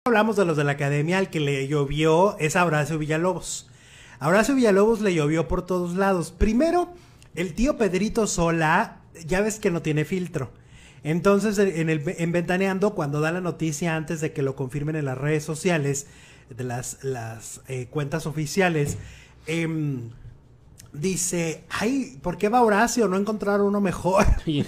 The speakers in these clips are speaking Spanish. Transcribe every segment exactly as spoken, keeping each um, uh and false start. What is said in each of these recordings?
hablamos de los de la academia, al que le llovió es a Horacio Villalobos. A Horacio Villalobos le llovió por todos lados. Primero, el tío Pedrito Sola, ya ves que no tiene filtro. Entonces, en, el, en Ventaneando, cuando da la noticia antes de que lo confirmen en las redes sociales, de las, las eh, cuentas oficiales, eh, dice, ay, ¿por qué va Horacio? No encontraron uno mejor.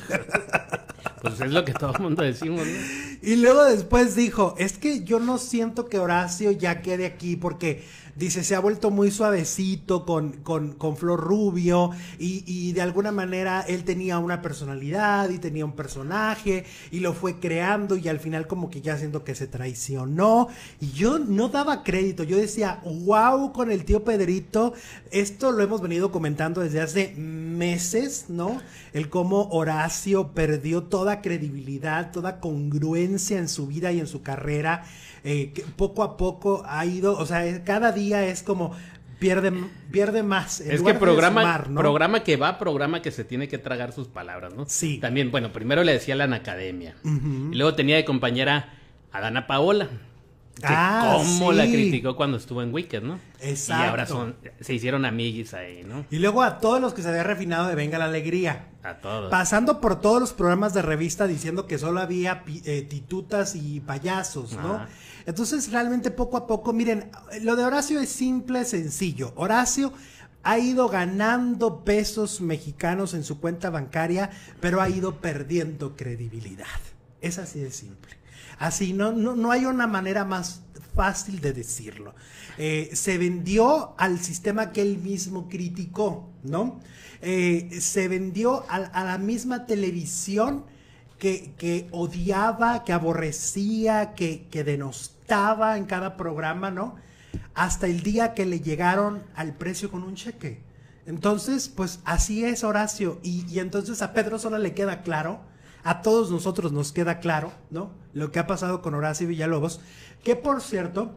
Pues es lo que todo el mundo decimos, ¿no? Y luego después dijo, es que yo no siento que Horacio ya quede aquí porque, dice, se ha vuelto muy suavecito con, con, con Flor Rubio y, y de alguna manera él tenía una personalidad y tenía un personaje y lo fue creando y al final como que ya siento que se traicionó y yo no daba crédito, yo decía, wow, con el tío Pedrito, esto lo hemos venido comentando desde hace meses, ¿no? El cómo Horacio perdió toda credibilidad, toda congruencia en su vida y en su carrera, eh, que poco a poco ha ido, o sea, cada día es como pierde, pierde más. Es que programa, sumar, ¿no? programa que va, programa que se tiene que tragar sus palabras, ¿no? Sí. También, bueno, primero le decía la Anacademia, uh-huh. y luego tenía de compañera a Dana Paola. Que ah, cómo sí. la criticó cuando estuvo en Wicked, ¿no? Exacto. Y ahora son, se hicieron amiguis ahí, ¿no? Y luego a todos los que se había refinado de Venga la Alegría. A todos. Pasando por todos los programas de revista diciendo que solo había eh, titutas y payasos, ¿no? Ajá. Entonces realmente poco a poco, miren, lo de Horacio es simple, sencillo. Horacio ha ido ganando pesos mexicanos en su cuenta bancaria, pero ha ido perdiendo credibilidad. Es así de simple. Así, no, no, no hay una manera más fácil de decirlo. Eh, se vendió al sistema que él mismo criticó, ¿no? Eh, se vendió a, a la misma televisión que, que odiaba, que aborrecía, que, que denostaba en cada programa, ¿no? Hasta el día que le llegaron al precio con un cheque. Entonces, pues así es Horacio. Y, y entonces a Pedro Sola le queda claro, a todos nosotros nos queda claro, ¿no? Lo que ha pasado con Horacio Villalobos, que por cierto,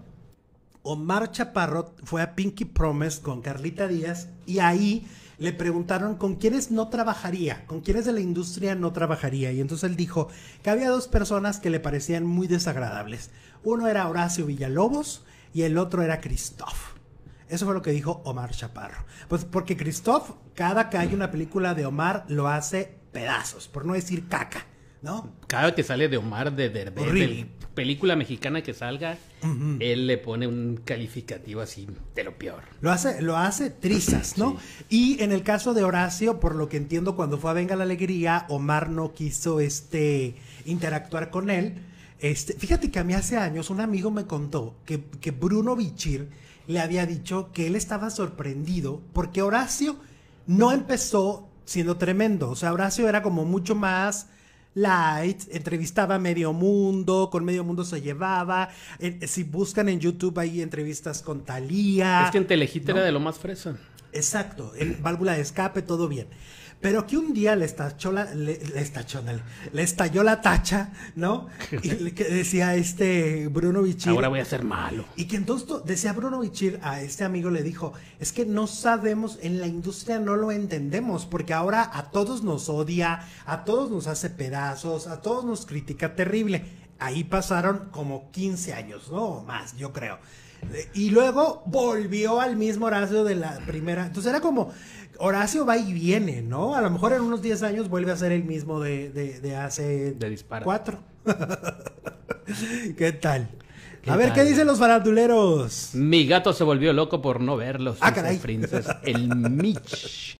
Omar Chaparro fue a Pinky Promise con Carlita Díaz y ahí le preguntaron con quiénes no trabajaría, con quiénes de la industria no trabajaría. Y entonces él dijo que había dos personas que le parecían muy desagradables. Uno era Horacio Villalobos y el otro era Christoph. Eso fue lo que dijo Omar Chaparro. Pues porque Christoph, cada que hay una película de Omar, lo hace pedazos, por no decir caca, ¿no? Cada que sale de Omar de Derbez, película mexicana que salga, uh-huh. él le pone un calificativo así de lo peor. Lo hace, lo hace trizas, ¿no? Sí. Y en el caso de Horacio, por lo que entiendo, cuando fue a Venga la Alegría, Omar no quiso este interactuar con él. Este, fíjate que a mí hace años un amigo me contó que, que Bruno Bichir le había dicho que él estaba sorprendido porque Horacio no empezó siendo tremendo. O sea, Horacio era como mucho más light, entrevistaba a medio mundo, con medio mundo se llevaba. Eh, si buscan en YouTube hay entrevistas con Thalía. Es que en Telehit, ¿no?, era de lo más fresa. Exacto, en válvula de escape, todo bien. Pero que un día le estalló la, le, le, estalló, le, le estalló la tacha, ¿no? Y le, que decía este Bruno Bichir. Ahora voy a ser malo. Y que entonces decía Bruno Bichir, a este amigo le dijo, es que no sabemos, en la industria no lo entendemos, porque ahora a todos nos odia, a todos nos hace pedazos, a todos nos critica terrible. Ahí pasaron como quince años, ¿no? O más, yo creo. Y luego volvió al mismo Horacio de la primera. Entonces era como, Horacio va y viene, ¿no? A lo mejor en unos diez años vuelve a ser el mismo de, de, de hace de dispara. cuatro. ¿Qué tal? ¿Qué a ver, tal? ¿qué dicen los faranduleros? Mi gato se volvió loco por no verlos. Ah, caray. Princess, el Mitch.